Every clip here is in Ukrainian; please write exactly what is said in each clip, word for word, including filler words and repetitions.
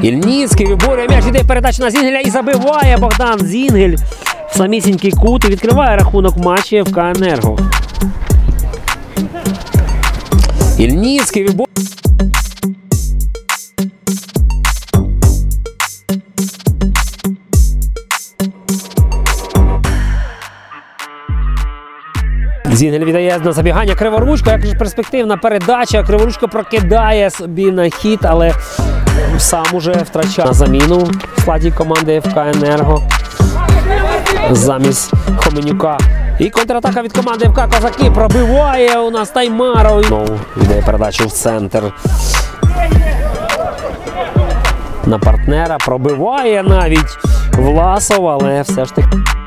Ільницький виборює м'яч, іде передача на Зінгеля і забиває Богдан Зінгель в самісінький кут і відкриває рахунок в матчі еф ка «Енерго». Ільницький виборює. Зінгель віддає на забігання Криворучко, як же перспективна передача. Криворучко прокидає собі на хід, але сам уже втрачає на заміну в складі команди еф ка «Енерго» замість Хоменюка. І контратака від команди еф ка «Козаки» пробиває у нас Таймаров. Знову віддає передачу в центр на партнера. Пробиває навіть Власов, але все ж таки.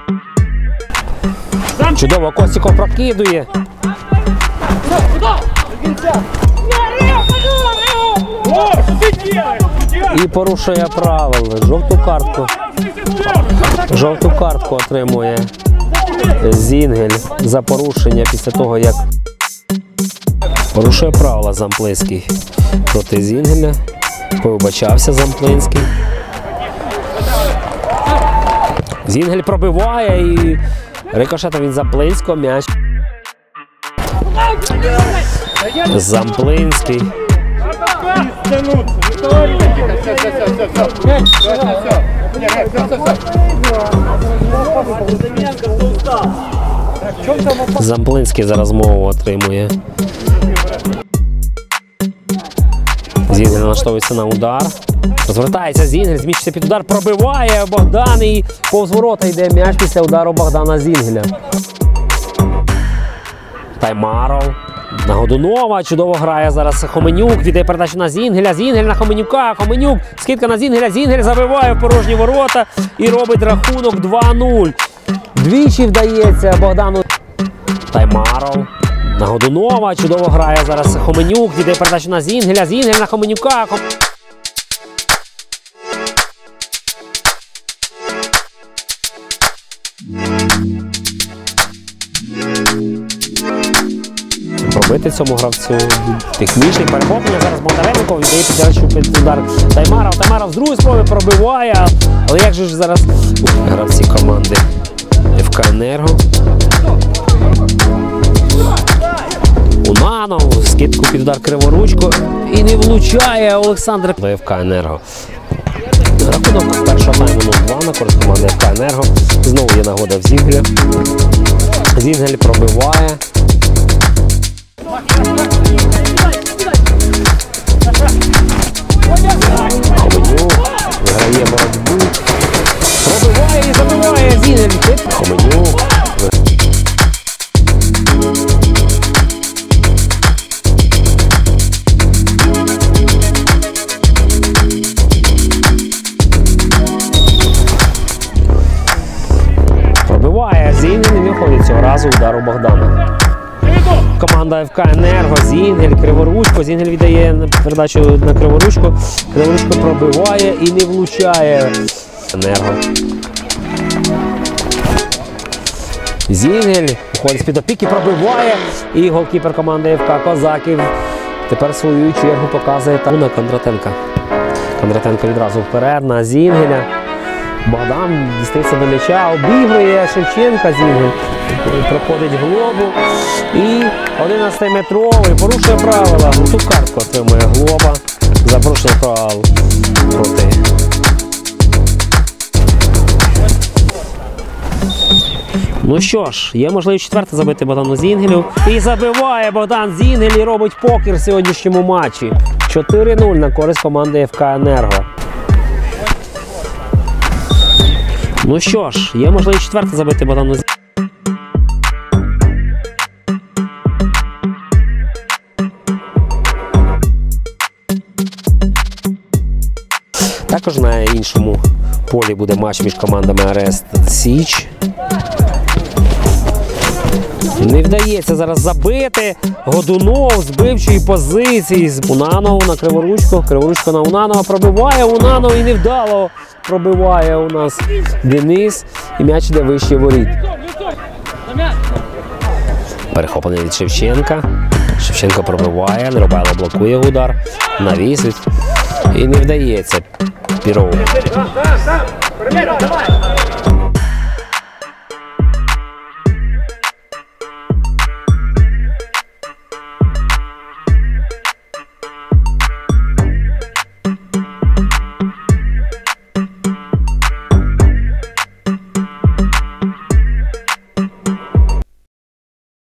Чудово, Костіков прокидує. І порушує правила. Жовту картку. Жовту картку отримує Зінгель за порушення після того, як порушує правила Замплинський проти Зінгеля. Повибачався Замплинський. Зінгель пробиває і рикошетом від Замплинського м'яч. Замплинський. Замплинський зараз мову отримує. Зінгель налаштовується на удар. Розвертається Зінгель, зміщується під удар, пробиває Богдан і повз ворота йде м'яч після удару Богдана Зінгеля. Таймаров. На Годунова. Чудово грає зараз Хоменюк. Віддає передачу на Зінгеля. Зінгель на Хоменюка. Хоменюк. Скидка на Зінгеля. Зінгель забиває в порожні ворота і робить рахунок два нуль. Двічі вдається Богдану. Таймаров. На Годунова. Чудово грає зараз Хоменюк. Віддає передачу на Зінгеля. Зінгель на Хоменюка. Пробити цьому гравцю. Технічний перехоплення. Зараз Бондаренко віддає передачу під удар Таймаров. Таймаров з другої спроби пробиває. Але як же ж зараз гравці команди еф ка «Енерго»? Унанов. Скидку під удар Криворучко. І не влучає Олександр. До еф ка «Енерго». Рахунок першого тайму нуль два на користь команди еф ка «Енерго». Знову є нагода в Зінгеля. Зінгель пробиває. Хоменюк виграє боротьбу. Пробиває і забиває Зінгель. Хоменюк. Пробиває Зінгель і не виходить цього разу удару Богдана. Команда еф ка «Енерго», Зінгель, Криворучко. Зінгель віддає передачу на Криворучко. Криворучко пробиває і не влучає. «Енерго». Зінгель виходить з-під опіки, пробиває. І голкіпер команди еф ка «Козаків» тепер свою чергу показує на Кондратенка. Кондратенко відразу вперед на Зінгеля. Богдан дістається до м'яча, обігрує Шевченка. Зінгель проходить Глобу і одинадцятиметровий порушує правила. Ту картку отримує Глоба за порушення правил проти. Ну що ж, є можливість четверте забити Богдану Зінгелю. І забиває Богдан Зінгель і робить покер в сьогоднішньому матчі. чотири нуль на користь команди еф ка «Енерго». Ну що ж, є можливість четверте забити Богдану Зінгелю. Також на іншому полі буде матч між командами Арест Січ. Не вдається зараз забити. Годунов з бивчої позиції. З Унанов на Криворучко. Криворучко на Унанова пробиває. Унанов і невдало пробиває у нас Денис. І м'яч йде вище воріт. Перехоплення від Шевченка. Шевченко пробиває. Неробайло блокує удар. Навіс. І не вдається Піров.